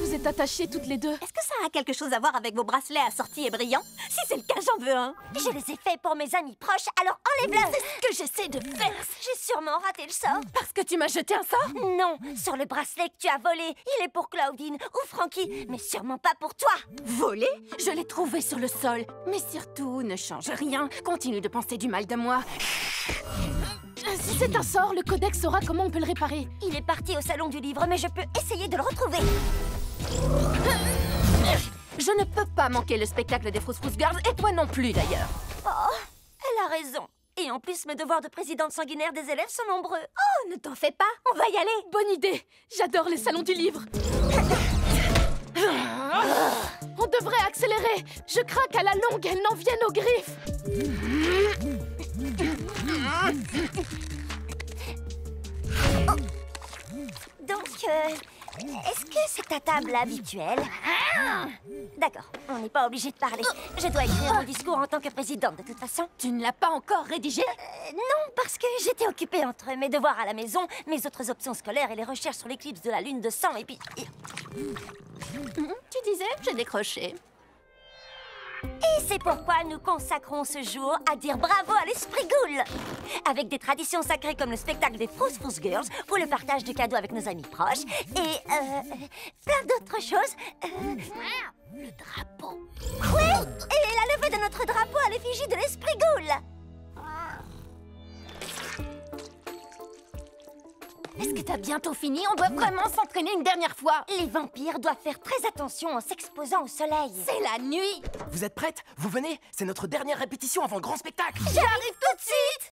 vous êtes attachées toutes les deux. Est-ce que ça a quelque chose à voir avec vos bracelets assortis et brillants? Si c'est le cas, j'en veux un. Je les ai faits pour mes amis proches, alors enlève-le. C'est ce que j'essaie de faire. J'ai sûrement raté le sort. Parce que tu m'as jeté un sort? Non, sur le bracelet que tu as volé. Il est pour Claudine ou Frankie, mais sûrement pas pour toi. Volé? Je l'ai trouvé sur le sol. Mais surtout, ne change rien. Continue de penser du mal de moi. Si c'est un sort, le codex saura comment on peut le réparer. Il est parti au salon du livre, mais je peux essayer de le retrouver. Je ne peux pas manquer le spectacle des Frousfrous Girls, et toi non plus d'ailleurs. Oh, elle a raison. Et en plus, mes devoirs de présidente sanguinaire des élèves sont nombreux. Oh, ne t'en fais pas, on va y aller. Bonne idée. J'adore les salons du livre. On devrait accélérer. Je crains qu'à la longue, elles n'en viennent aux griffes. Donc, est-ce que c'est ta table habituelle? D'accord, on n'est pas obligé de parler. Je dois écrire mon discours en tant que présidente, de toute façon. Tu ne l'as pas encore rédigé? Non, parce que j'étais occupée entre mes devoirs à la maison, mes autres options scolaires et les recherches sur l'éclipse de la lune de sang, et puis... Tu disais, j'ai décroché. Et c'est pourquoi nous consacrons ce jour à dire bravo à l'esprit ghoul. Avec des traditions sacrées comme le spectacle des Frousfrous Girls ou le partage de cadeaux avec nos amis proches et plein d'autres choses. Le drapeau. Oui, et la levée de notre drapeau à l'effigie de l'esprit ghoul. Est-ce que t'as bientôt fini? On doit vraiment s'entraîner une dernière fois. Les vampires doivent faire très attention en s'exposant au soleil. C'est la nuit. Vous êtes prêtes? Vous venez? C'est notre dernière répétition avant le grand spectacle. J'arrive tout de suite.